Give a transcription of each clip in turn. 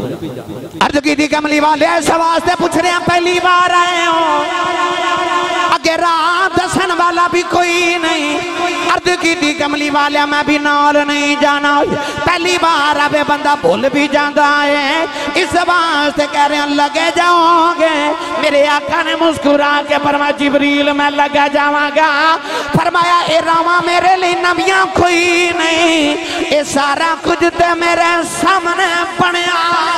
عرض کی تھی کملی والے ایسا واسطے پوچھ رہے ہیں پہلی بار آئے ہوں اگر رات دسن والا بھی کوئی نہیں عرض کی تھی کملی والے میں بھی نال نہیں جانا پہلی بار ابے بندہ بھول بھی جانا ہے اس واسطے کہہ رہے ہیں لگے جاؤں گے میرے آقا نے مسکرا کے فرمایا جبریل میں لگا جاؤں گا فرمایا اے راما میرے لیے نبیاں کوئی نہیں اے سارا کچھ تے میرے سامنے بنیا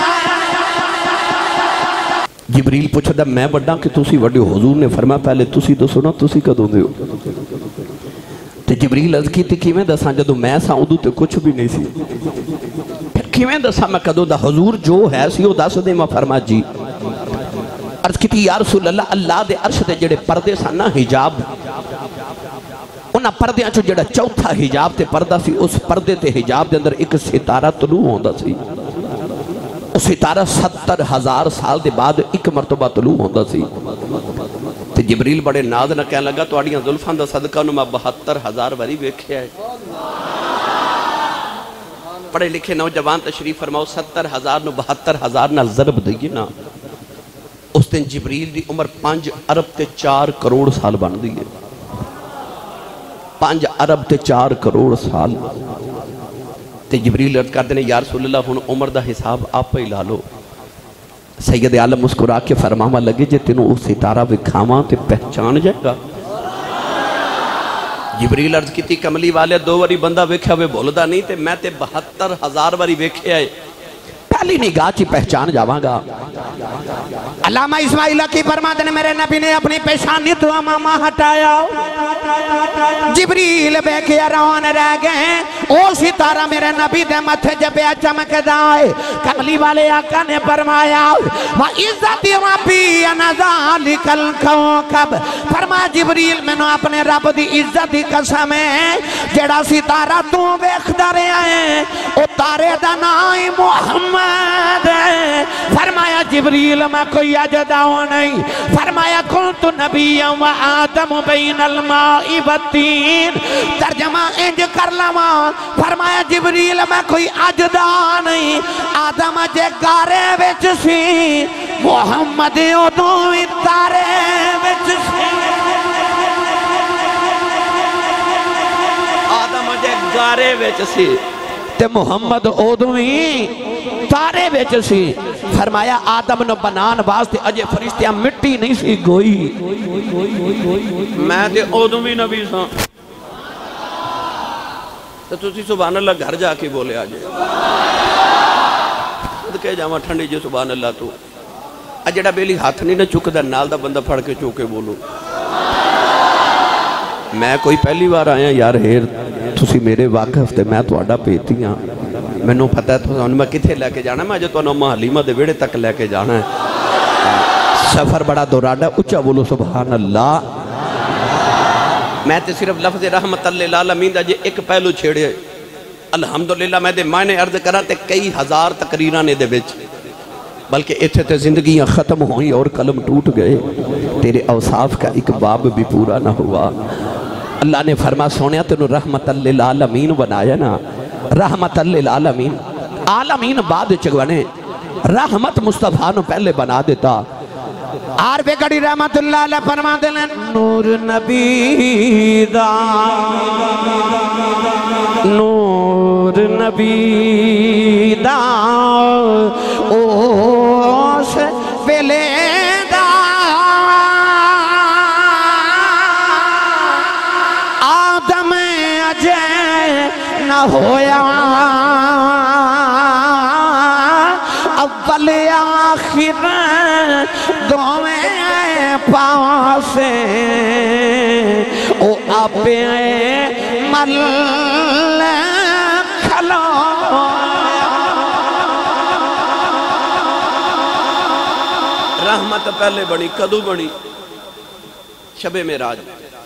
جبریل پوچھا دا میں بڑھا کہ تسی وڈے حضور نے فرمایا پہلے تسی تو سنا تسی کدوں دے ہو تے جبریل عرض کی تھی کیویں دساں جدوں میں سا ادوں تے کچھ بھی نہیں سی پھر کیویں دساں میں کدوں دا حضور جو ہے سی او دس دے میں فرمایا جی عرض کی تھی یا رسول اللہ اللہ دے عرش دے جڑے پردے سن نا حجاب انہاں پردیاں چو جڑا چوتھا حجاب تے پردہ سی اس پردے تے حجاب دے اندر ایک ستارہ طلوع ہوندا سی اس ستارہ 70,000 سال دے بعد ایک مرتبہ طلوع ہوندا سی تے جبریل بڑے ناز نہ کہنے لگا تو آڑیاں ظلفان دا صدقہ نو میں 72,000 واری ویکھیا ہے پڑھے لکھے نوجوان تشریف فرماؤ 70,000 نو 72,000 نہ ضرب دئیے نا اس دن جبریل دی عمر 5 ارب تے 4 کروڑ سال بن دیئے 5 ارب تے 4 کروڑ سال تے جبریل عرض کر دینے یا رسول اللہ ہن عمر دا حساب آپ ہی لالو سید عالم مسکرا کے فرماما لگے جے تینوں اس ستارہ وکھاواں تے پہچان جائے گا جبریل عرض کیتی کملی والے 2 واری بندہ ویکھیا ہوئے بولدا نہیں تے میں تے 72,000 واری ویکھیا ہے پہلی نگاہ چی پہچان جاواں گا علامہ اسماعیل کی فرماتے ہیں میرے نبی نے اپنی پیشانی تو امامہ ہٹایا جبریل بے کے روان رہ گئے او ستارہ میرے نبی دے متھے جبے چمک دائے کملی والے آقا نے فرمایا وَعِزَّتِ رَبِّي أَنَا ذَلِكَ الْكَوْكَبْ فرمایا جبریل میں نے اپنے رب دی عزت قسم ہے جڑا ستارہ تو ویکھدا رہیا ہے او تارے دا نام محمد ہے فرمایا جبریل میں کوئی اجداؤں نہیں فرمایا کنت نبیاں و آدم بین الماء والتین ترجمہ انج کر لما فرمایا جبریل میں کوئی اجدا نہیں آدم جے گارے وچ سی محمد ادوں تارے وچ سی آدم جے گارے وچ سی تے محمد ادوں تارے وچ سی فرمایا آدم نو بنان واسطے اجے فرشتیاں مٹی نہیں سی گوئی میں تے ادوں بھی نبی ساں تو تسی سبحان اللہ گھر جا کے بولے آجے خود کہہ جاواں ٹھنڈی جی سبحان اللہ تو اجڑا بیلی ہاتھ نہیں نہ چکدا نال دا بندہ پھڑ کے چوکے بولو میں کوئی پہلی بار آیا یار ہیر تسی میرے واقف تے میں تو آڈا پیتی ہاں میں نو پتہ ہے تو میں کتھے لے کے جانا ہے میں جو تو نو حلیمہ دے ویڑے تک لے کے جانا ہے سفر بڑا دوراڈا اچھا بولو سبحان اللہ میں تے صرف لفظ رحمت اللہ العالمین دا جے ایک پہلو چھیڑے الحمدللہ میں دے معنی عرض کرا تے کئی ہزار تقریران دے بچ بلکہ ایتھے تے زندگیاں ختم ہوئیں اور قلم ٹوٹ گئے تیرے اوصاف کا ایک باب بھی پورا نہ ہوا اللہ نے فرما سونیا تینوں رحمت للعالمین بنایا نا رحمت للعالمین عالمین بعد چگوانے رحمت مصطفیٰ نو پہلے بنا دیتا عارف گڑی رحمت اللہ علیہ فرما دلیں نور نبی دا نور نبی دا اوس ویلے دا آدم اجے نہ ہویا اول آخر دویں پاسے او آپے مل کھلو رحمت پہلے بڑی کدو بڑی شب معراج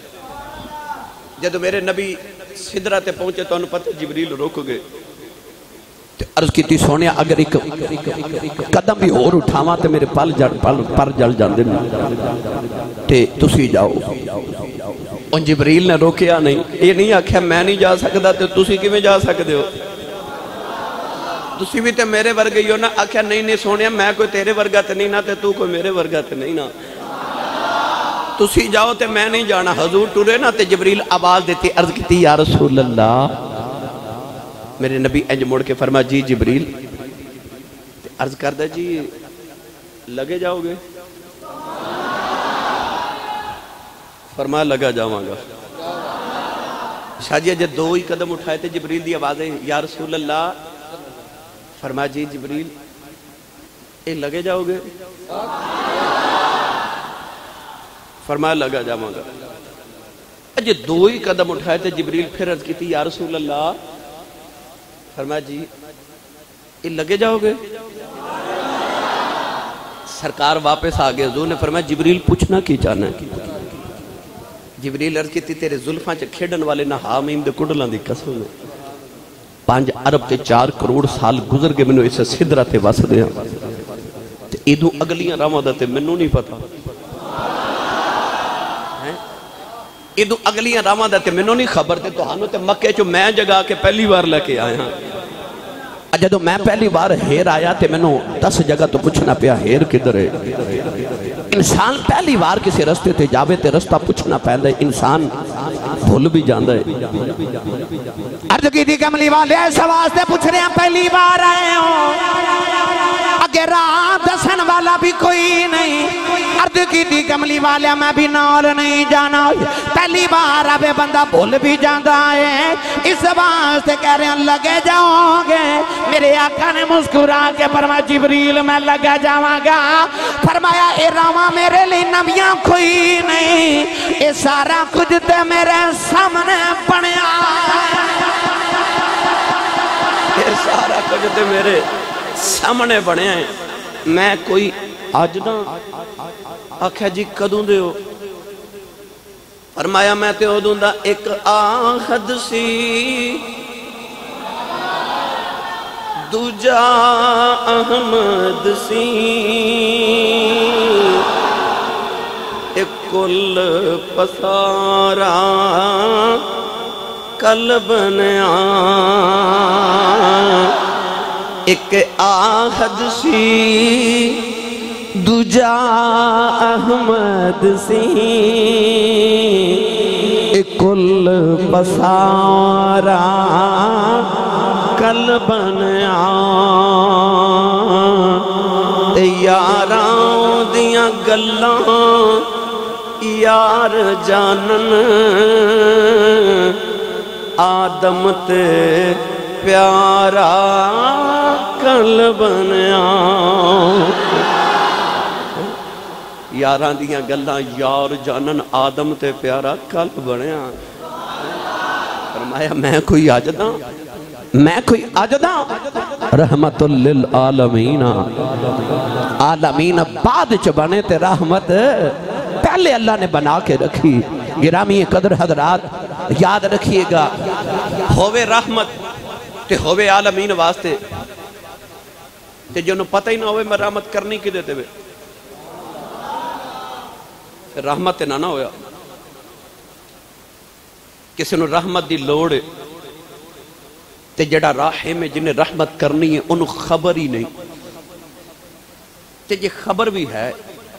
جب میرے نبی سدرہ تے پہنچے تو انہوں پتہ جبریل روک گئے عرض کی تھی سونے اگر ایک قدم بھی اور اٹھاواں تے میرے پر جل جاندے تے تسی جاؤ ان جبریل نے روکیا نہیں یہ نہیں آکھیا میں نہیں جا سکتا تے تسی کی میں جا سکتے ہو تسی بھی تے میرے ورگے ہی ہو نا. آکھیا نہیں نہیں سونیا میں کوئی تیرے ورگا تے نہیں نا تے تو کوئی میرے ورگا تے نہیں نا. تسی جاؤ تے میں نہیں جانا. حضور ٹرے نا تے جبریل آواز دیتی عرض کیتی یا رسول اللہ. میرے نبی انج مڑ کے فرما جی جبریل. عرض کردہ جی لگے جاؤ گے؟ فرمایا لگا جاؤں گا. شاہ جی جب دو ہی قدم اٹھائے تھے جبریل دی آوازیں یا رسول اللہ. فرمایا جی جبریل اے لگے جاؤ گے؟ فرمایا لگا جاؤں گا. جب دو ہی قدم اٹھائے تھے جبریل پھر عرض کی تھی یا رسول اللہ. فرمایا جی اے لگے جاؤ گے؟ سرکار واپس آگئے. حضور نے فرمایا جبریل پوچھنا کی چاہنا ہے؟ جبریل عرض کی تھی تیرے ظلفاں چے کھیڑن والے نہ حامیم دے کڈلاں دی قسم ہے. 5 ارب تے 4 کروڑ سال گزر کے منو اسے صدرہ تے وس دیا. ایدو اگلیاں راما دا تے منو نہیں پتا. ایدو اگلیاں راما دا تے منو نہیں خبر تے تو ہانو تے مکے چو میں جگہ کے پہلی بار لے کے آیا ہاں. جدو میں پہلی بار ہیر آیا تے منو 10 جگہ تو پوچھنا پیا ہیر کدھر ہے. انسان پہلی بار کسی رستے تے جاوے تے رستہ پوچھنا پہندے. انسان بھول بھی جاندہ ہے. عرض کی دی کملی والے ایسا واسطے پوچھ رہے ہیں پہلی بار آئے ہوں اگر راہ دسن والا بھی کوئی نہیں. عرض کی دی کملی والے میں بھی نال نہیں جانا. پہلی بار آوے بندہ بھول بھی جاندہ ہے. اس واسطے کہہ رہے ہیں لگے جاؤں گے. میرے آقا نے مسکرا کے فرمایا جبریل میں لگا جاواں گا. فرمایا اے راواں میرے لئے نبیاں کوئی نہیں. اے سارا کچھ تے میرے سامنے بنیا. اے سارا کچھ تے میرے سامنے بنے ہیں. میں کوئی آج نہ آکھیا جی کدوں دے ہو؟ فرمایا میں تے ہو دوں دا ایک آخد سی دوجا احمد سی ایک کل پسارا کل بنیا. ایک آہد سی دوجا احمد سی ایک کل پسارا کل بنیا. یاراں دیاں گلاں یار جانن آدم تے پیارا کل بنیا. یاراں دیاں گلاں یار جانن آدم تے پیارا کل بنیا. فرمایا میں کوئی آجدہ میں کوئی آجدہ رحمت للعالمین. عالمین بعد چ بنے تے رحمت پہلے اللہ نے بنا کے رکھی. گرامی قدر حضرات یاد رکھیے گا ہووے رحمت تے ہووے عالمین واسطے تے جنہوں پتہ ہی نہ ہوئے میں رحمت کرنی کی دیتے ہوئے رحمت نہ ہویا. کسی نے رحمت دی لوڑ تے جڑا راہے میں جنہیں رحمت کرنی ہے انہوں خبر ہی نہیں. تے جے خبر بھی ہے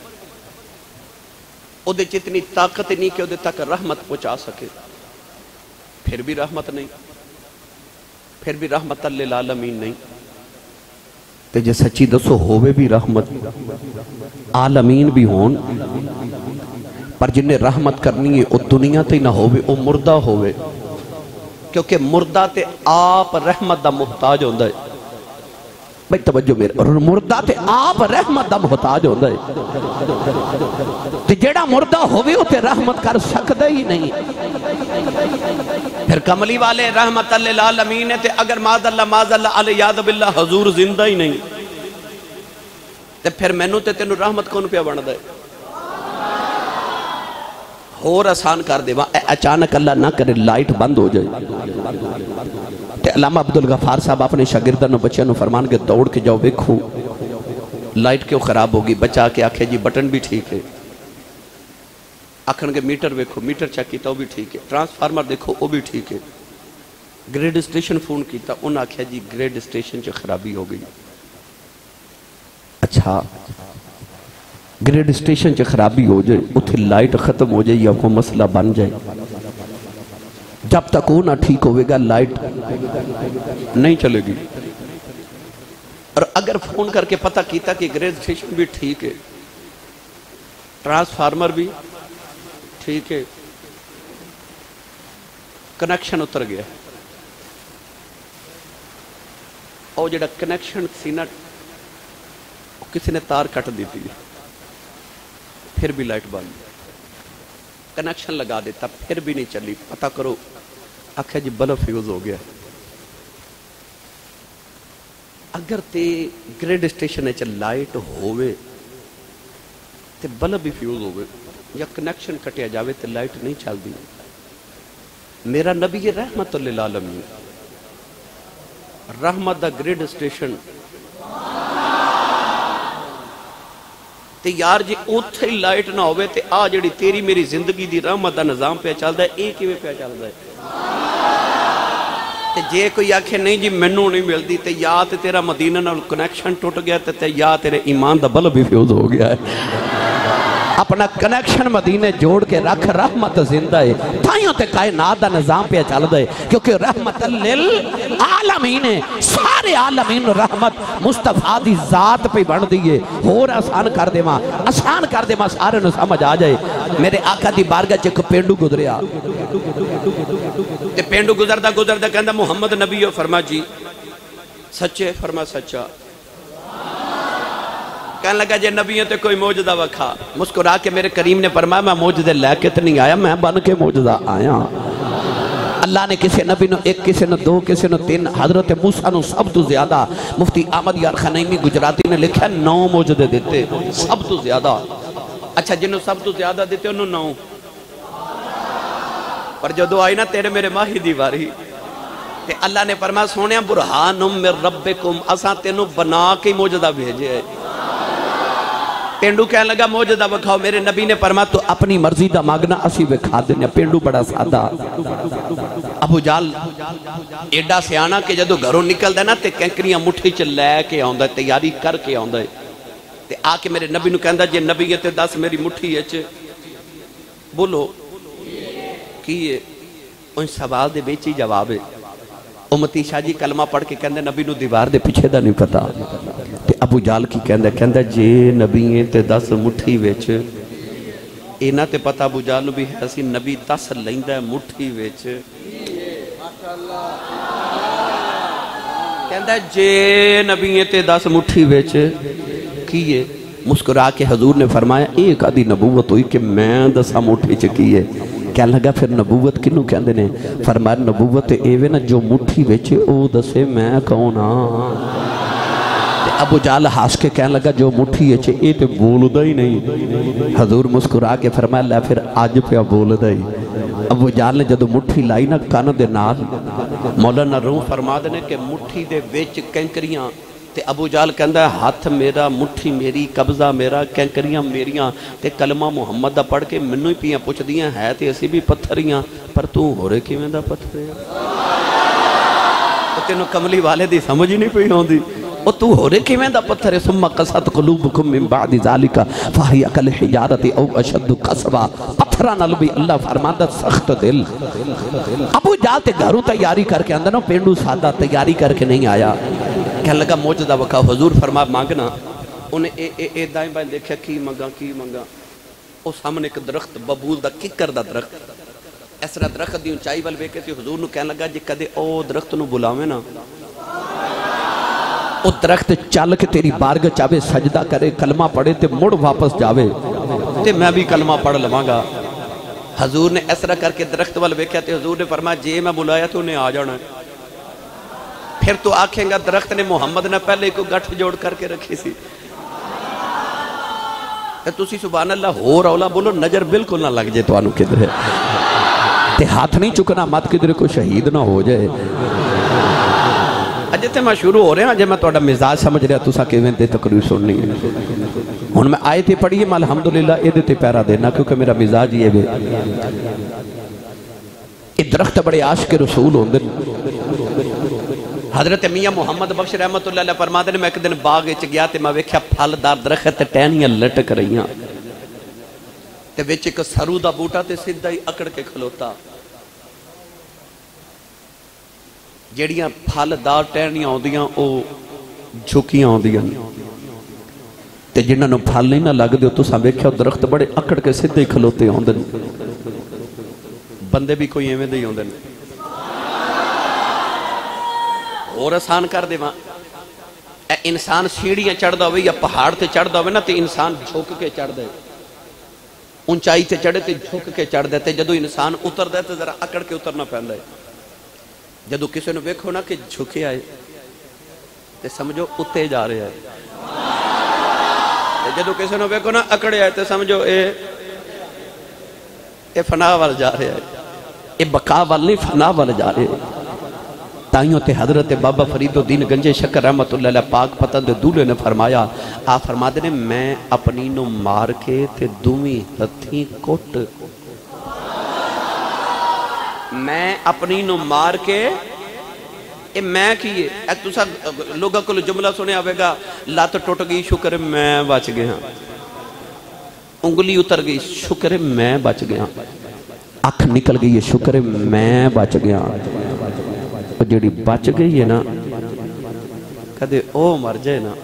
او دے جتنی طاقت نہیں کہ او دے تک رحمت پہنچا سکے پھر بھی رحمت نہیں. پھر بھی رحمت للعالمین نہیں. تے جے سچی دسو ہووے بھی رحمت عالمین بھی ہون پر جنہیں رحمت کرنی ہے او دنیا تے نہ ہووے او مردہ ہووے. کیونکہ مردہ تے آپ رحمت دا محتاج ہوندہ ہے. بھائی توجہ میرے مردہ تے آپ رحمت دا محتاج ہوندہ ہے. تے جیڑا مردہ ہووے او تے رحمت کر سکتا ہی نہیں. پھر کملی والے رحمت للعالمین تے اگر ماذ اللہ علیہ یاد باللہ حضور زندہ ہی نہیں تے پھر مینوں تے تینوں رحمت کون پیا بن دے. اور آسان کر دے اچانک اللہ نہ کرے لائٹ بند ہو جائے تے علامہ عبدالغفار صاحب اپنے شاگردوں بچوں نے فرمان کے دوڑ کے جاؤ دیکھو لائٹ کیوں خراب ہوگی. بچہ آکے آکھے جی بٹن بھی ٹھیک ہے. آکھن کے میٹر ویکھو میٹر چیک کیتا وہ بھی ٹھیک ہے. ٹرانسفارمر دیکھو وہ بھی ٹھیک ہے. گریڈ اسٹیشن فون کیتا انہوں آکھیا جی گریڈ اسٹیشن چ خرابی ہو گئی. اچھا گریڈ اسٹیشن چ خرابی ہو جائے اتھے لائٹ ختم ہو جائے یا کوئی مسئلہ بن جائے جب تک وہ نہ ٹھیک ہوئے گا لائٹ نہیں چلے گی. اور اگر فون کر کے پتہ کیتا کہ گریڈ اسٹیشن بھی ٹھیک ہے ٹرانسفارمر بھی ٹھیک ہے کنیکشن اتر گیا اور جڑا کنیکشن سی نا کسی نے تار کٹ دی تھی پھر بھی لائٹ بند کنیکشن لگا دیتا پھر بھی نہیں چلی پتہ کرو آکھا جی بلب فیوز ہو گیا. اگر تے گریڈ اسٹیشن چ لائٹ ہوئے تے بلب بھی فیوز ہوئے یا کنیکشن کٹیا جاوے تے لائٹ نہیں چل دی. میرا نبی رحمت للعالمین رحمت دا گریڈ اسٹیشن تے یار جی اوتھے لائٹ نہ ہوئے تے آ جڑی تیری میری زندگی دی رحمت دا نظام پہ چل دا ہے ایک ہی پہ چل دا ہے. تے جے کوئی آکھے نہیں جی منوں نہیں مل دی تے یا تے تیرا مدینہ نال کنیکشن ٹوٹ گیا تے یا تیرے ایمان دا بلب بھی فیوز ہو گیا ہے. اپنا کنیکشن مدینے جوڑ کے رکھ رحمت زندہ ہے تھائیوں تے کائنات دا نظام پہ چل دے کیونکہ رحمت للعالمین ہے سارے عالمین رحمت مصطفیٰ دی ذات پہ بڑھ دیئے اور آسان کر دے ماں سارے نو سمجھ آ جائے. میرے آقا دی بارگاہ چکو پینڈو گزریا تے پینڈو گزردہ کہندہ محمد نبی فرما جی سچے فرما سچا کہنے لگا جے نبیوں تے کوئی موجزہ وکھا مسکرا کے میرے کریم نے فرمایا میں موجزے لے کے تے نہیں آیا میں بن کے موجزہ آیا. اللہ نے کسی نبی نو ایک کسی نو دو کسی نو تین حضرت موسیٰ نو سب تو زیادہ مفتی احمد یار خنیمی گجراتی نے لکھا 9 موجزے دیتے سب تو زیادہ. اچھا جنہوں سب تو زیادہ دیتے انہوں 9 پر جو دو آئی نا تیرے میرے ماہی دیواری تے اللہ نے فرمایا سونیا برہانم من ربکم اساں تینوں بنا کے موجزہ بھیجے ہے. پینڈو کہنے لگا موجزہ بکھاؤ میرے نبی نے فرمایا تو اپنی مرضی دا مانگنا اسی بکھا دینے. پینڈو بڑا سادہ ابو جال ایڈا سیانا کہ جدو گھروں نکل دینا تے کینکریاں مٹھی چ لے کے آؤں ہے تیاری کر کے آؤں ہے تے آ کے میرے نبی نو کہندہ جے نبی تے 10 میری مٹھی ہے بولو کیے ان سوال دے بیچی جواب ہے. امتی شاہ جی کلمہ پڑھ کے کہندے نبی نو دیوار دے پیچھے دا نہیں پتا تے ابو جال کی کہندہ جے نبی تے 10 مٹھی ویچ اینا تے پتا ابو جال نو بھی ہے سی نبی 10 لیندہ ہے مٹھی ویچ کہندہ جے نبی تے 10 مٹھی ویچ کیے مسکرا کے حضور نے فرمایا ایک آدھی نبوت ہوئی کہ میں 10 مٹھی چکیے. کہنے لگا پھر نبوت کنوں کہندے نے فرمایا نبوت ایوے نا جو مٹھی ویچے او دسے میں کون ہاں. ابو جال ہاس کے کہنے لگا جو مٹھی ویچے اے تے بول دا ہی نہیں. حضور مسکرا کے فرمایا لے پھر آج پہ بول دا ہی. ابو جال نے جدو مٹھی لائی نا کان دے نال مولانا روح فرما دینے کہ مٹھی دے ویچ کینکریاں تے ابو جال کہندہ ہے ہاتھ میرا مٹھی میری قبضہ میرا کینکریاں میریاں تے کلمہ محمد دا پڑھ کے منوں ہی پیاں پوچھ دیاں ہے تے اسی بھی پتھریاں پر تو ہو رہے کیویں دا پتھر ہے تو تینوں کملی والے دی سمجھ ہی نہیں پئی ہوندی او تو ہو رہے کیویں دا پتھر ہے ثم قسط قلوبکم من بعد ذالک فہی کالحجارۃ او اشد قسوا پتھراں نال بھی اللہ فرماندا سخت دل. ابو جال تے گھروں تیاری کر کے اندر نا پینڈو سادہ تیاری کر کے نہیں آیا. کہنے لگا موجزہ وکھا حضور فرما مانگنا انہیں اے دائیں بائیں دیکھا کی منگا او سامنے ایک درخت ببول دا ککر دا درخت اس طرح درخت دی اونچائی وال ویکھے تے حضور نو کہنے لگا جے کدے او درخت نو بلاویں نا او درخت چل کے تیری بارگاہ چاہے سجدہ کرے کلمہ پڑھے تے مڑ واپس جاوے تے میں بھی کلمہ پڑھ لواں گا. حضور نے اس طرح کر کے درخت وال ویکھیا تے حضور نے فرمایا جے میں بلایا تو انہیں آ جانا ہے. پھر تو آکھیں گا درخت نے محمد نے پہلے کو گٹھ جوڑ کر کے رکھی سی. تسی سبحان اللہ ہو رولا بولو نظر بالکل نہ لگ جائے تو آنو کدھر ہے تے ہاتھ نہیں چکنا مت کدھر کو شہید نہ ہو جائے. اجے تے میں شروع ہو رہے ہیں جے میں توڑا مزاج سمجھ رہا تو سا کیویں دے تقریر سننی ہے. ہن میں آئے تے پڑھیے میں الحمدللہ اے دے تے پیرا دینا کیونکہ میرا مزاج یہ ہے. اے درخت بڑے عاشق رسول ہوندے حضرت میاں محمد بخش رحمت اللہ علیہ فرماتے ہیں میں ایک دن باغ وچ گیا تے میں ویکھیا پھلدار درخت ٹہنیاں لٹک رہیاں تے وچ ایک سرو دا بوٹا تے سیدھا ہی اکڑ کے کھلوتا جیڑیاں پھلدار ٹہنیاں ہوندیاں او جھکیاں ہوندیاں تے جنہاں نوں پھل نہیں نہ لگدے او تساں ویکھیا درخت بڑے اکڑ کے سیدھے ہی کھلوتے ہوندے بندے بھی کوئی ایویں دے ہی ہوندے اور آسان کر دے وہاں انسان سیڑھیاں چڑھ دا ہوئے یا پہاڑ تے چڑھ دا ہوئے نا تے انسان جھک کے چڑھ دے اونچائی تے چڑھے تے جھک کے چڑھ دے تے جدو انسان اتر دے تے ذرا اکڑ کے اترنا پہن دے جدو کسی نے ویکھو نا کہ جھکے آئے تے سمجھو اتے جا رہے آئے جدو کسی نے ویکھو نا اکڑے آئے تے سمجھو اے فنا وال جا رہے آئے اے بقا وال نہیں فنا وال جا رہے آئے تائیوں تے حضرت بابا فرید الدین گنج شکر رحمت اللہ علیہ پاک پتند دولے نے فرمایا آپ فرما دے میں اپنی نو مار کے تے دومی ہتھی کوٹ میں اپنی نو مار کے اے میں کیے ایک دوسرا لوگوں کو جملہ سنے آوے گا لات ٹوٹ گئی شکر میں بچ گیا انگلی اتر گئی شکر میں بچ گیا اکھ نکل گئی شکر میں بچ گیا جڑی بچ گئی ہے نا کدے او مر جائے نا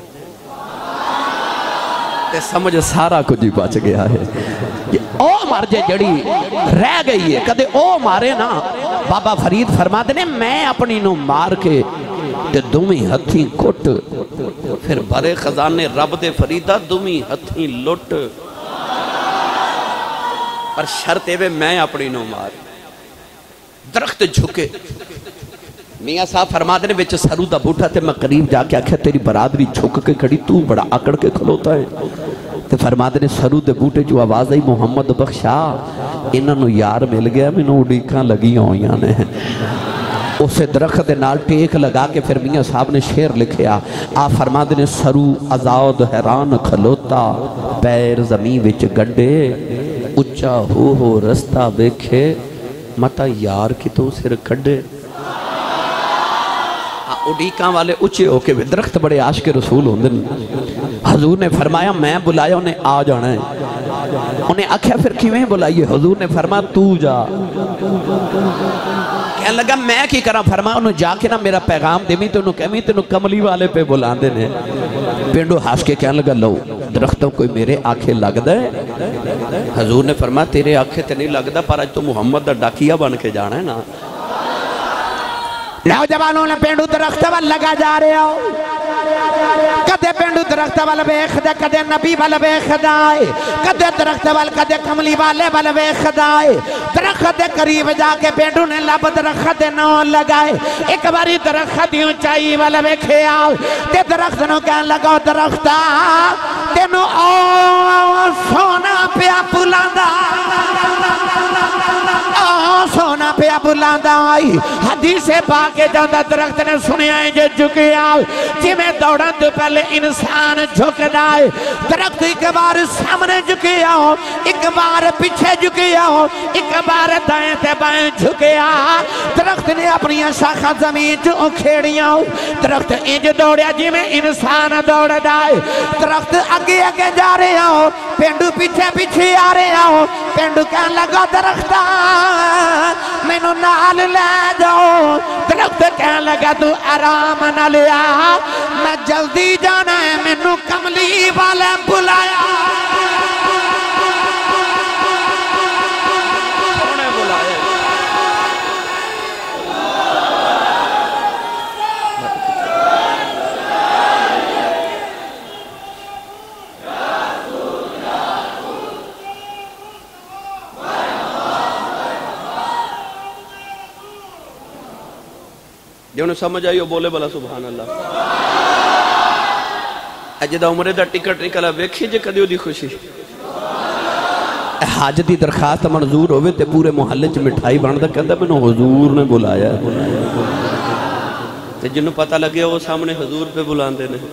تے سمجھ سارا کچھ ہی بچ گیا ہے او مر جائے جڑی رہ گئی ہے کدے او مارے نا بابا فرید فرماتے نے میں اپنی نو مار کے تے دومی ہتھی کٹ پھر بھرے خزانے رب دے فریدہ دومی ہتھی لٹ پر شرط ہے میں اپنی نو مار درخت جھکے میاں صاحب فرما دے بچ سرو دا بوٹا تے میں قریب جا کے آکھیا تیری برادری جھک کے کھڑی تو بڑا اکڑ کے کھلوتا ہے تے فرما دے سرو دے بوٹے جو آواز آئی محمد بخشا انہاں نو یار مل گیا میں نو اڈیکاں لگی ہوئیاں نے اسے درخت دے نال ٹیک لگا کے پھر میاں صاحب نے شعر لکھیا آپ فرما دے سرو آزاد حیران کھلوتا پیر زمین وچ گڈے اچھا ہو رستہ بیکھے متا یار کی تو سر کھڑے اڈیکاں والے اچھے ہو کے درخت بڑے عاشق رسول ہوندے حضور نے فرمایا میں بلایا انہیں آ جانا ہے انہیں آکھیا پھر کیویں بلائیے حضور نے فرمایا تو جا کہنے لگا میں کی کرا فرمایا انہوں جا کے نا میرا پیغام دیمی تو انہوں کہمی تو انہوں کملی والے پہ بلان دینے پینڈو ہاس کے کہنے لگا لو درختوں کوئی میرے آنکھیں لگ دے حضور نے فرمایا تیرے آنکھیں تے نہیں لگ دا پر آج تو محمد دا ڈاکیا بن کے جانا ہے نا نوجوانوں نے پینڈو درخت وال لگا جا رہے ہو کدے پینڈو درخت وال بیخ دے کدے نبی وال بیخ دائے کدے درخت وال کدے کملی والے وال بیخ دائے درخت دے قریب جا کے پینڈو نے لب درخت دے نو لگائے ایک باری درخت دیوں چاہی وال بیکھے آؤ تے درخت نو کہن لگاؤ درختہ تے نو سونا پیا پلاندا سونا پیا بلاندا آئی حدیث پاک جاندہ درخت نے سنے آئے جو جھکے آؤ جی میں دوڑا تو پہلے انسان جھک دائے درخت ایک بار سامنے جھکے آؤ ایک بار پیچھے جھکے آؤ ایک بار دائیں تے بائیں جھکے آؤ درخت نے اپنی شاخہ زمین جو کھیڑیاں درخت انج دوڑیا جی میں انسان دوڑ دائے درخت آگے آگے جا رہے آؤ پینڈو پیچھے پیچھے آ رہے آؤ پینڈو کہنے لگا درختہ میں نو نال لے جاؤ درخت کہنے لگا تو آرام نہ لیا میں جلدی جانا ہے میں نو کملی والے بلایا جو انہیں سمجھ آئی وہ بولے بلا سبحان اللہ جدہ عمرے دا ٹکٹ نکلا ویکھی جے کدیو دی خوشی حاج دی درخواست منظور ہوئے تے پورے محلے چ مٹھائی باندا کہندا میں حضور نے بلایا تے جنوں پتہ لگیا وہ سامنے حضور پہ بلاندے نے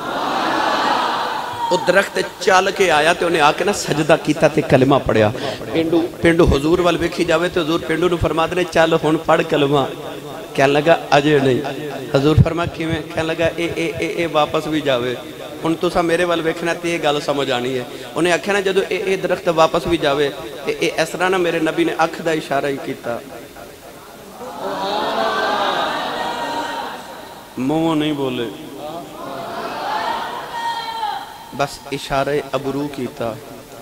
وہ درخت چال کے آیا تے انہیں آکے نا سجدہ کیتا تے کلمہ پڑھیا پینڈو حضور وال ویکھی جاوے تے حضور پینڈو نو فرما دے چل ہن پڑھ کلمہ کہنے لگا اجے نہیں. حضور فرما کیویں؟ کہنے لگا اے واپس بھی جاوے. ہن تساں میرے وال ویکھنا تے یہ گل سمجھ آنی ہے. انہیں آکھیا نا جدو اے درخت واپس بھی جاوے اے اس طرح نا میرے نبی نے اکھ دا اشارہ ہی کیتا, منہ نہیں بولے, بس اشارہ ابرو کیتا.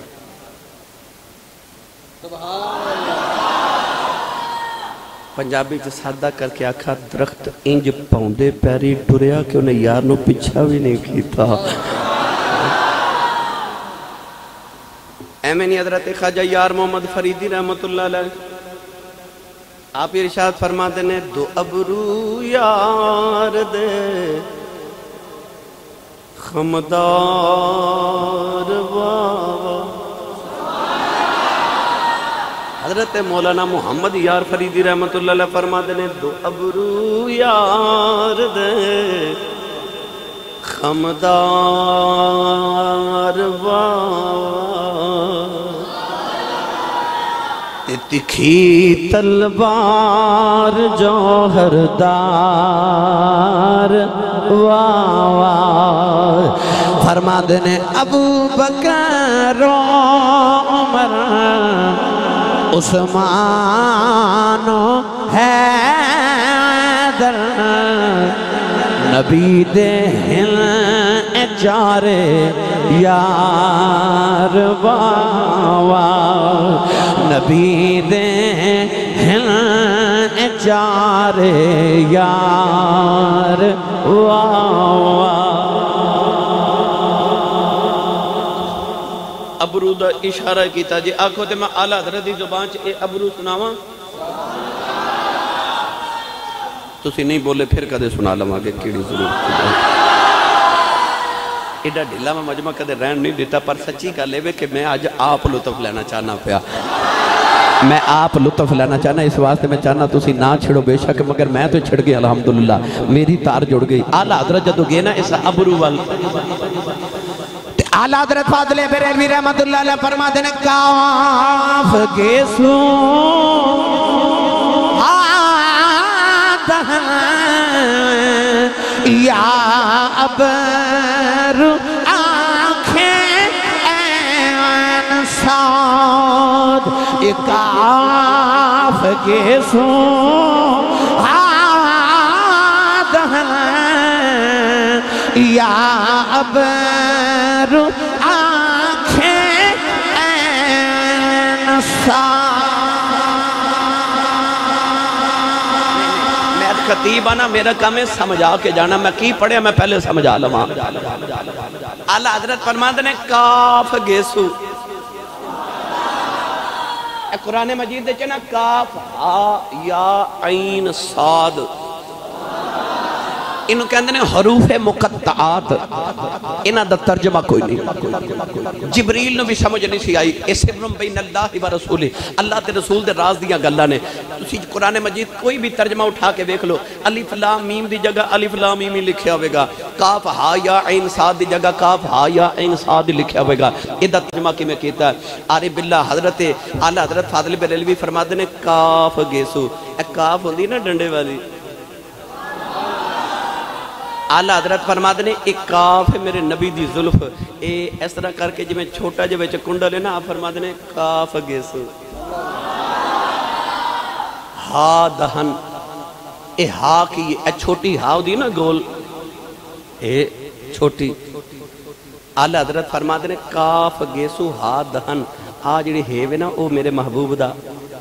پنجابی چ سادہ کر کے آکھا درخت انج پاؤندے پیری ٹریا کہ انہیں یار نو پچھا بھی نہیں کیتا. اے میں نہیں حضرت خواجہ یار محمد فریدی رحمت اللہ علیہ آپ ارشاد فرماتے ہیں دو ابرو یار دے خمدار واوا. حضرت مولانا محمد یار فریدی رحمت اللہ علیہ فرماتے ہیں دو ابرو یار دے خمدار واوا, تکھی تلوار جوہردار واوا. فرماتے ہیں ابو بکر عمر عثمان حیدر نبی دے چارے یار واوا, نبی دے چارے یار واوا. ابرو دا اشارہ کیتا جی آنکھو تے میں اعلیٰ حضرت دی زبان چ اے ابرو سناواں تسی نہیں بولے پھر کدے سنا لواں گے کیڑی ضرورت ایڈا ڈھیلا میں مجمع کدے رہن نہیں دیتا, پر سچی گل ہے کہ میں آج آپ لطف لینا چاہنا پیا. میں آپ لطف لینا چاہنا, اس واسطے میں چاہنا تسی نہ چھڑو بے شک, مگر میں تو چھڑ گئی الحمدللہ, میری تار جڑ گئی. اعلیٰ حضرت جدو گئے نا اس ابرو وال اعلیٰ حضرت فاضل بریلوی رحمت اللہ علیہ فرماتے ہیں کاف گیسو یا ابر آنکھیں این ساد کاف گیسو یا ابر آنکھیں این ساد. میں خطیب آنا میرا کام ہے سمجھا کے جانا, میں کی پڑھے میں پہلے سمجھا لواں. اعلیٰ حضرت فرماتے ہیں کاف گیسو, قرآن مجید دے چنا کاف ہا یا عین صاد, انہوں کہندے ہیں حروف مقطعات, انہاں دا ترجمہ کوئی نہیں. جبریل نو بھی سمجھ نہیں سی آئی, اے سرم بین اللہ و رسول, اللہ تے رسول دے راز دیاں گلاں نے. تسی قرآن مجید کوئی بھی ترجمہ اٹھا کے دیکھ لو, الف لام میم دی جگہ الف لام میم ہی لکھیا ہوئے گا, کاف ہا یا عین صاد دی جگہ کاف ہا یا عین صاد لکھیا ہوئے گا. ادا ترجمہ کی میں کیتا ہے عارف باللہ حضرت اعلیٰ حضرت فاضل بریلوی فرماتے ہیں کاف گیسو, اے کاف ہوندی نا ڈنڈے والی. اعلیٰ حضرت فرماتے ہیں ایک کاف ہے میرے نبی دی ظلف, اے اس طرح کر کے جی میں چھوٹا جب ویچے کنڈل ہے نا, آپ فرماتے ہیں کاف گیسو. ہا دہن, اے ہا کی اے چھوٹی ہاو دی نا گول, اے چھوٹی. اعلیٰ حضرت فرماتے ہیں کاف گیسو ہا دہن, آ جڑی ہیوے نا او میرے محبوب دا,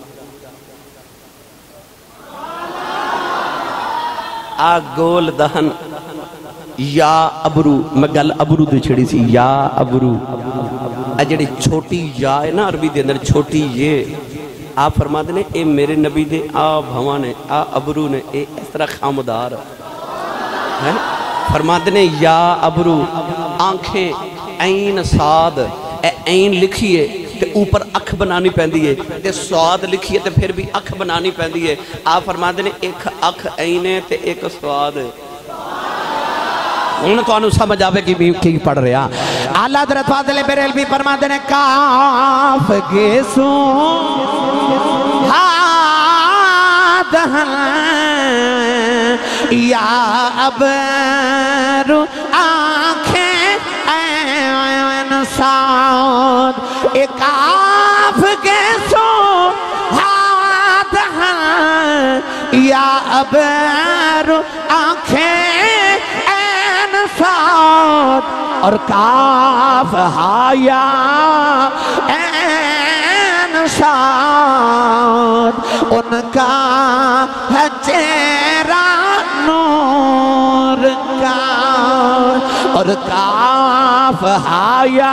آ گول دہن یا ابرو, میں گل ابرو دے چھڑی سی, یا ابرو اجڑی چھوٹی یا ہے نا عربی دے اندر چھوٹی یہ, آپ فرماتے ہیں اے میرے نبی دے آ بھواں نے آ ابرو نے, اے اس طرح خامدار ہے. فرماتے ہیں یا ابرو آنکھیں عین صاد, اے عین لکھیے تے اوپر اکھ بنانی پہندی ہے, تے سواد لکھیے تے پھر بھی اکھ بنانی پہندی ہے. آپ فرماتے ہیں ایک اکھ عین ہے تے ایک سواد ہے. انہوں تو انہوں سمجھ آوے کی پڑھ رہا. اعلیٰ حضرت فاضل بریلوی فرماتے ہیں کاف گیسو ہا دہن یا ابر آنکھیں عین سعود ایک آف کے سو یا ابر آنکھیں عین سعود اور کاف ہایا عین سعود ان کا ہے چہرہ نور کا اور کاف ہایا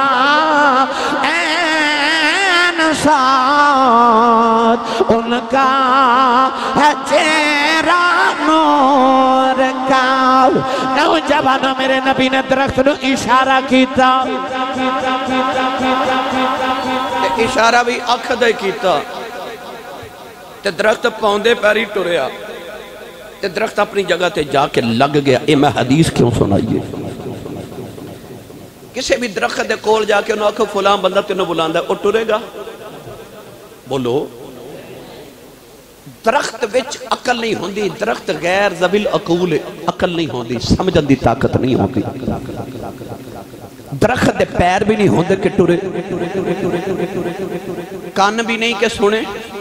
عین سعود ان کا ہے چہرہ نور کا نوجوانوں میرے نبی نے درخت نو اشارہ کیتا اشارہ بھی اکھ دے کیتا تے درخت پاؤندے پیری ٹریا تے درخت اپنی جگہ تے جا کے لگ گیا اے میں حدیث کیوں سنائیے کسے بھی درخت دے کول جا کے انہوں آکھو فلاں بندہ تینوں بلاندہ او ٹرے گا بولو درخت وچ عقل نہیں ہوندی درخت غیر ذوی العقول عقل نہیں ہوندی سمجھن دی طاقت نہیں ہوندی درخت دے پیر بھی نہیں ہوندے کہ ٹرے کان بھی نہیں کہ سنے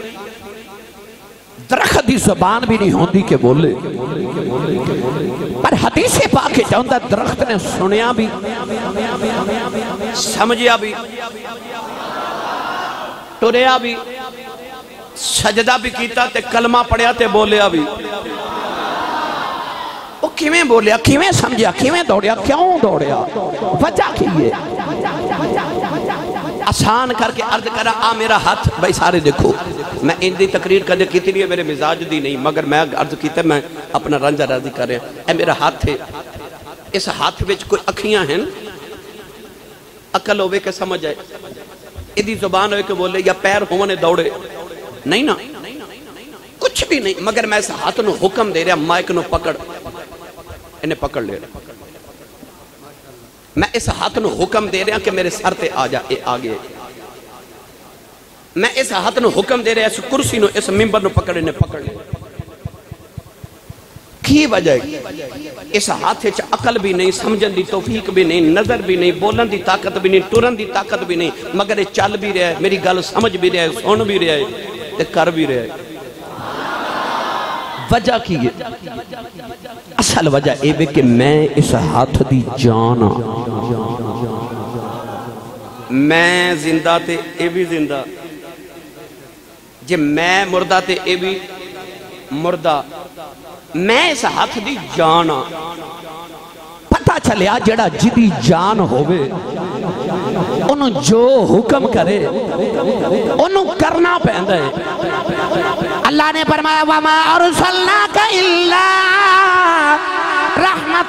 درخت دی زبان بھی نہیں ہوندی کہ بولے پر حدیث پاک جاندہ درخت نے سنیا بھی سمجھیا بھی ٹریا بھی سجدہ بھی کیتا تے کلمہ پڑھیا تے بولیا بھی وہ کیویں بولیا کیویں سمجھیا کیویں دوڑیا کیوں دوڑیا وجہ کی ہے آسان کر کے عرض کرا آ میرا ہاتھ بھائی سارے دیکھو میں ان دی تقریر کدے کیتی نہیں ہے میرے مزاج دی نہیں مگر میں عرض کیتا میں اپنا رنجہ راضی کر رہا اے میرا ہاتھ ہے اس ہاتھ وچ کوئی اکھیاں ہیں عقل ہوئے کہ سمجھ آئے ادھی زبان ہوئے کہ بولے یا پیر ہونے دوڑے نہیں نا کچھ بھی نہیں مگر میں اس ہاتھ نو حکم دے رہا مائک نو پکڑ انہیں پکڑ لے رہا میں اس ہاتھ نو حکم دے رہا کہ میرے سر تے آ جا اے آگے میں اس ہاتھ نو حکم دے رہا اس کرسی نو اس ممبر نو پکڑ انہیں پکڑ لے کی وجہ ہے اس ہاتھ چ عقل بھی نہیں سمجھن دی توفیق بھی نہیں نظر بھی نہیں بولن دی طاقت بھی نہیں ٹرن دی طاقت بھی نہیں مگر یہ چل بھی رہا ہے میری گل سمجھ بھی رہا ہے سن بھی رہا ہے تے کر بھی رہا ہے وجہ کی ہے اصل وجہ اے بے کہ میں اس ہاتھ دی جانا میں زندہ تے اے بھی زندہ جے میں مردہ تے اے بھی مردہ میں اس ہاتھ دی جانا پتہ چلیا جڑا جدی جان ہوئے انہوں جو حکم کرے انہوں کرنا پہندہ ہے اللہ نے فرمایا وَمَا أَرْسَلْنَاكَ إِلَّا رَحْمَةً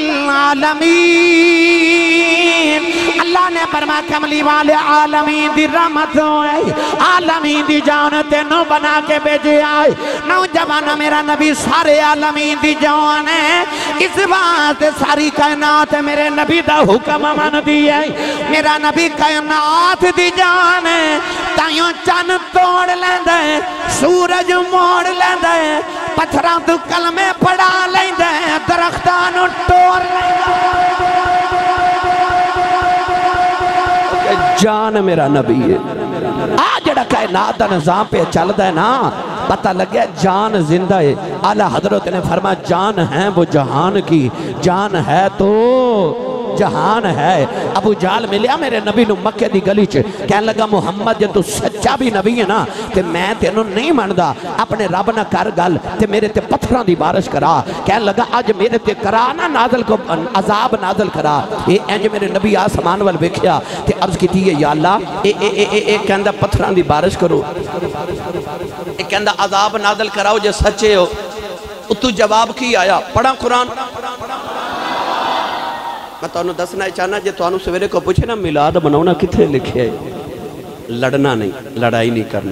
لِلْعَالَمِينَ اللہ نے فرمایا کملی والے عالمین دی رحمت ہوئے عالمین دی جان تینوں بنا کے بھیجے آئے نوجوانہ میرا نبی سارے عالمین دی جان ہے اس بات ساری کائنات میرے نبی دا حکم من دی ہے میرا نبی کائنات دی جان ہے تائیوں چن توڑ لیندہ ہے سورج موڑ لیندہ ہے پتھران تو کلمے پڑا لیندہ ہے درختانوں ٹور لیندہ ہے جان میرا نبی ہے آج جڑا کائنات دا نظام پہ چل دا ہے نا پتہ لگیا جان زندہ ہے اعلیٰ حضرت نے فرمایا جان ہے وہ جہان کی جان ہے تو جہان ہے ابو جال ملیا میرے نبی نو مکہ دی گلی چھے کہنے لگا محمد جب تو سچا بھی نبی ہے نا کہ میں تینوں نہیں ماندہ اپنے رب نہ کر گل تے میرے تے پتھران دی بارش کرا کہنے لگا آج میرے تے کرانا نازل کو عذاب نازل کرا اینج میرے نبی آسمان وال بکھیا تے عرض کی تھی یا اللہ کہندہ پتھران دی بارش کرو کہندہ عذاب نازل کراؤ جو سچے ہو تو جواب کی آیا پڑھا قرآن میں تو انہوں دسنا چاہنا جے تو انہوں سویرے کو پوچھے نا میلاد مناؤنا کتھے لکھے ہے لڑنا نہیں لڑائی نہیں کرنی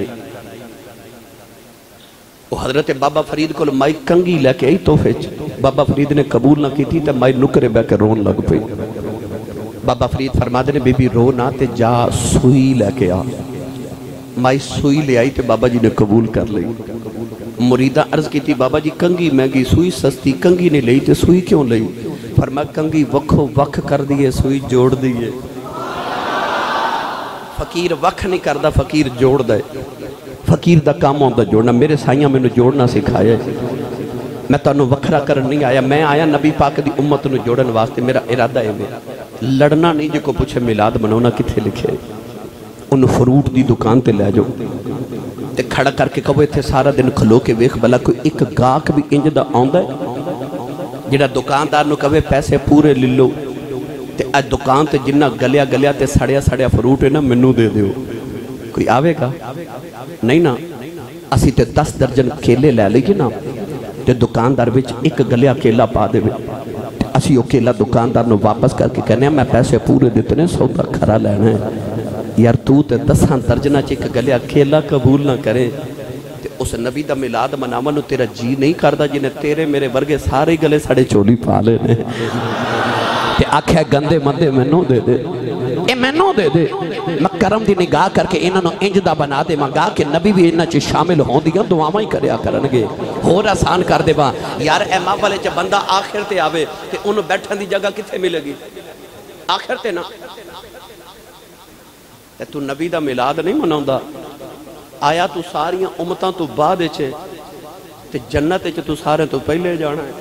وہ حضرت بابا فرید کو مائی کنگی لے کے آئی توفے بابا فرید نے قبول نہ کی تھی تو مائی نکرے بے کے رون لگ پئی بابا فرید فرما دے نے بی بی رو نہ تے جا سوئی لے کے آ مائی سوئی لے آئی تے بابا جی نے قبول کر لئی मुरीदा अर्ज की थी बाबा जी कंगी महंगी सूई सस्ती कंगी नहीं लई तो सूई क्यों लई? फरमाया कंगी वखो वख कर दिए सूई जोड़ दिए। फकीर वख नहीं करता फकीर जोड़ दे। फकीर का काम होता जोड़ना। मेरे साइयां मैंने जोड़ना सिखाया। मैं तुहानू वखरा करन नहीं आया, मैं आया नबी पाक की उम्मत नू जोड़न वास्ते। मेरा इरादा है लड़ना नहीं। जो को पूछे मिलाद मनाना किथे लिखे, उन्हें फ्रूट की दुकान ते लै जाओ ते खड़ा करके कहो इत्थे सारा दिन खलो के वेख भला कोई एक गाहक भी इंज दा आउंदा है जिहड़ा दुकानदार नू कहे पैसे पूरे ले लो ते अज दुकान ते जिन्ना गलिया गलिया ते सड़िया सड़िया फ्रूट है ना मैनू दे दिओ। कोई आवेगा नहीं ना। असी ते 10 दर्जन केले लै लईए ना ते दुकानदार विच एक गलिया केला पा देवे, असी वो केला दुकानदार नू वापस करके कहने मैं पैसे पूरे दिते ने, सौदा खरा लैना है। यार तू ते 10 दर्जना च एक गलिया केला कबूल ना करे ते उस नबी दा मिलाद मनावन नू तेरा जी नहीं करदा जिन्हें तेरे मेरे वर्गे सारे गले साड़े चोली पा लेने ते आख्या गंदे मंदे मैनू दे दे, ए मैनू दे दे। मैं करम दी निगाह करके इन्हों इंज दा बना देवांगा कि नबी भी इन्हां च शामिल होंदियां दुआवां ही करया करनगे, होर आसान कर देवां। यार ए महफल च बंदा आखिर ते आवे ते उन्होंने बैठण दी जगह कित्थे मिलेगी? आखिर ते ना। ते तू नबी दा मिलाद नहीं मनाउंदा, आया तू सारियां उम्मतां तो बाद ते जन्नत च तू सारे तो पहले जाना है।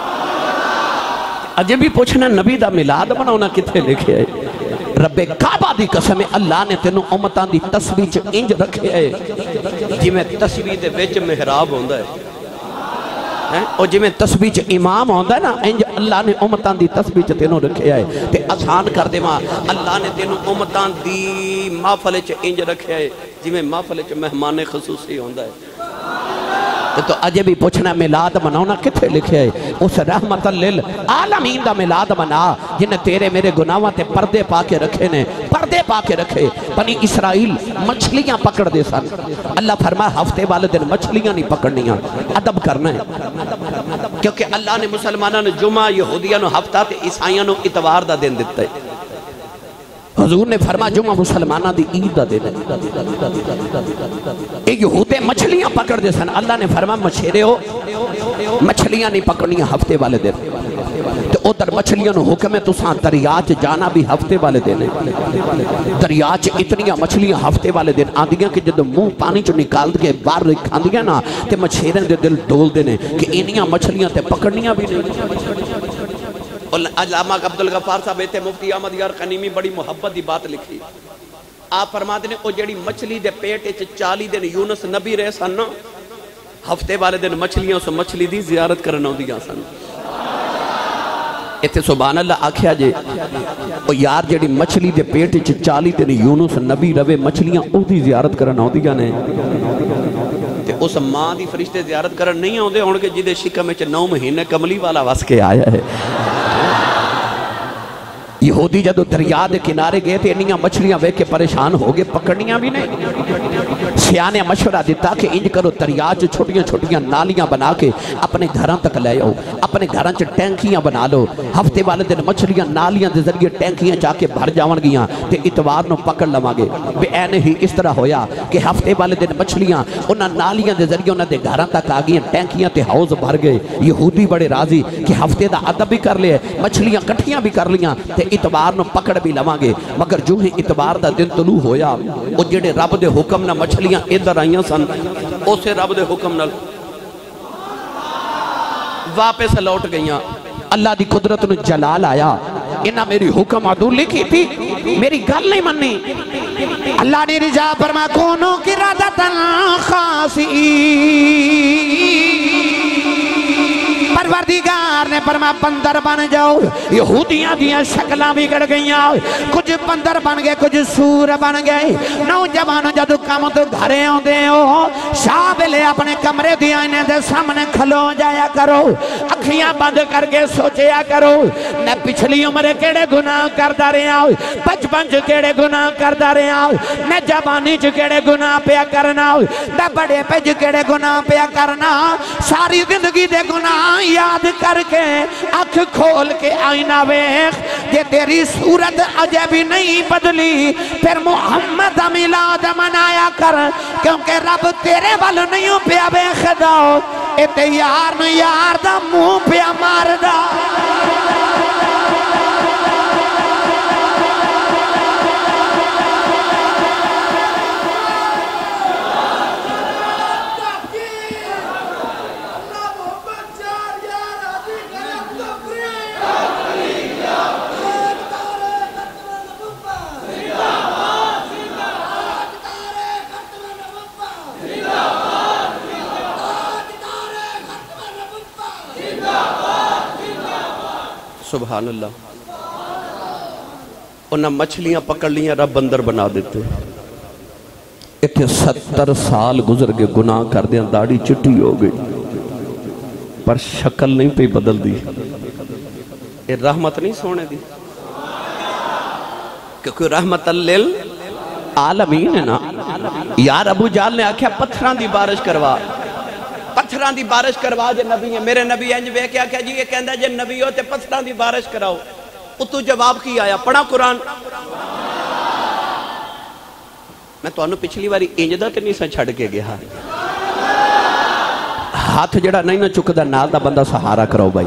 अजे भी पूछना नबी दा मिलाद मनाउना किथे लिखे है? रब्बे काबा दी कसम है अल्लाह ने तेनू उम्मतां दी तस्बीह च इंज रखे है जिवें तस्बीह दे विच मेहराब होंदा है और जिवें तस्बीह च इमाम होंदा है ना, इंज अल्लाह ने उम्मतां दी तस्बीह च तेनू रखे है। ते आसान कर देवां अल्लाह ने तेनू उम्मतां दी महफल च इंज रखे है जिवें महफल च मेहमान खसूसी होंदा है। तो अजे भी पूछना मिलाद मनाना किथे लिखे है? उस रहमतल लिल आलमीन दा मिलाद मना जिन्हें तेरे मेरे गुनाहों ते पर्दे पा के रखे ने, पर्दे पा के रखे। बनी इसराइल मछलियां पकड़ दे सन, अल्लाह फरमाया हफ्ते वाले दिन मछलियां नहीं पकड़नियां, अदब करना है। क्योंकि अल्लाह ने मुसलमानों ने जुमा, यहूदियों ने हफ्ता ते ईसाइयों ने इतवार दा दिन दिता है। हुजूर ने फरमाया जुमा मुसलमाना दी ईद दा दिन है। यहूदे मछलियां पकड़ दे सन, अल्लाह ने फरमाया मछेरे हो मछलियां नहीं पकड़नियां हफ्ते वाले दिन। तो उधर मछलियां नु हुक्म है तुसां दरिया च जाना भी हफ्ते वाले दिन है। दरिया च इतनियां मछलियां हफ्ते वाले दिन आंदियां कि जब मुंह पानी चो निकाल के बाहर खांदियां ना ते मछेरे दे दिल डोलदे ने कि इनियां मछलियां ते पकड़नियां भी नहीं। अल्लामा अब्दुल गफ्फार साहब इत्थे मुफ्ती अहमद यार कनीमी बड़ी मुहब्बत की बात लिखी। आप फरमाते ने ओ जेड़ी मछली दे पेट च 40 दिन यूनुस नबी रहे सन ना, हफ्ते वाले दिन मछलियां उस मछली दी जियारत करन आउंदियां सन। इत्थे सुभान अल्लाह आख्या जे ओ यार जेड़ी मछली दे पेट च 40 दिन यूनुस नबी रवे मछलियां ओदी जियारत करन आउंदियां ने ते उस मां दी फरिश्ते जियारत करन नहीं आउंदे होणगे जिहदे शिकम विच 9 महीने कमली वाला वस के आया है। यहूदी जदों दरिया के किनारे गए तो इन्नियां मछलियां वेख के परेशान हो गए, पकड़नियां भी नहीं। सियाने मशवरा दिता कि इंज करो दरिया च छोटियां छोटियां नालियां बना के अपने घरों तक ले आओ, अपने घरों च टैंकियां बना लो। हफ्ते वाले दिन मछलियां नालियां के जरिए टैंकियां जाके भर जावनगियां ते इतवार नूं पकड़ लवांगे। भी ऐने ही इस तरह होया कि हफ्ते वाले दिन मछलियां उन्हां नालियां के जरिए उन्हां दे घरों तक आ गई, टैंकियां ते हाउस भर गए। यहूदी बड़े राजी कि हफ्ते का अदब भी कर लिया, मछलियां कट्ठियां भी कर लियां ते इतवार नूं पकड़ भी लवांगे। मगर जो ही इतवार का दिन तलू होया वो जेड़े रब दे हुक्म नाल मछलियां इधर आईयां सन उसे रब दे हुक्म नाल वापस लौट गईयां। अल्लाह दी कुदरत नूं जलाल आया, इन्हां मेरी हुक्म अदूली की थी, मेरी गल नहीं मन्नी। अल्लाह ने रिजा फरमा कोनो किरादतन खासी, परवरदिगार ने फरमा बंदर बन जाओ। यहूदियां दियां शक्लां बिगड़ गईयां, कुछ बंदर बन गए कुछ सूर बन गए। नौजवान जदों काम तो घरे आउंदे हो शाह वेले अपने कमरे दी आईने दे सामने खलो जाया करो, अखियां बंद करके सोचया करो मैं पिछली उम्र केड़े गुनाह करदा रहा, बचपन च केड़े गुनाह करदा रहा, मैं जवानी च केड़े गुनाह पिया करना, मैं बड़े पे च केड़े गुनाह पिया करना। सारी जिंदगी दे गुनाह याद करके अख खोल के आईना वेख, یہ تیری صورت اجے بھی نہیں بدلی پھر محمد میلاد منایا کر کیونکہ رب تیرے والوں نہیں پیا بے خدا اتے یار نو یار دا منہ پیا مار دا سبحان اللہ انہاں مچھلیاں پکڑ لیاں رب بندر بنا دیتے اتنے 70 سال گزر گئے گناہ کر دیا داڑھی چٹی ہو گئی پر شکل نہیں پہ بدل دی یہ رحمت نہیں سونے دی کیونکہ رحمت للعالمین ہے نا یار ابو جال نے آکھیا پتھران دی بارش کروا پتھران دی بارش کروا جے نبی ہیں میرے نبی ہیں جو کیا کہا جی یہ کہندہ جے نبی ہو تے پتھران دی بارش کراؤ تو جواب کی آیا پڑھا قرآن میں تو انہوں پچھلی باری انجدہ تے نہیں سا چھڑ کے گیا ہاتھ جڑا نہیں نہ چکدہ نال دا بندہ سہارا کراؤ بھائی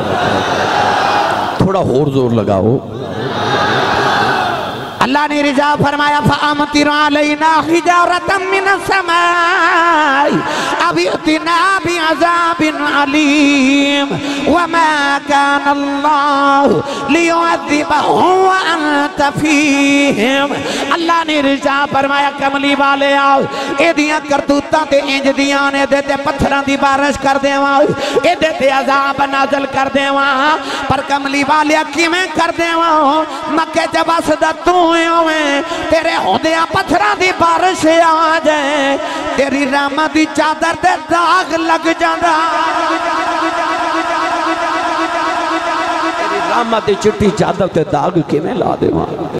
تھوڑا اور زور لگاؤ اللہ نے رجا فرمایا فَأَمْطِرْ عَلَيْنَا حِجَارَةً مِّنَ السَّمَاءِ أَوْ ائْتِنَا بِعَذَابٍ عَلِيمٍ وَمَا كَانَ اللَّهُ لِيُعَذِّبَهُمْ وَأَنْتَ فِيهِمْ اللہ نے رجا فرمایا کملی والے آؤ اے دیاں کرتوتاں تے انج دیاں نے دیتے پتھراں دی بارش کر دے وہاں اے دیتے عذاب نازل کر دے وہاں پر کملی والے کی میں کر دے وہاں مکہ جب اسدہ تو تیرے ہوندیاں پتھراں دی بارش آ جائے تیری رحمت دی چادر تے داغ لگ جاندہ تیری رحمت دی چٹی چادر تے داغ کی میں لا دے وہاں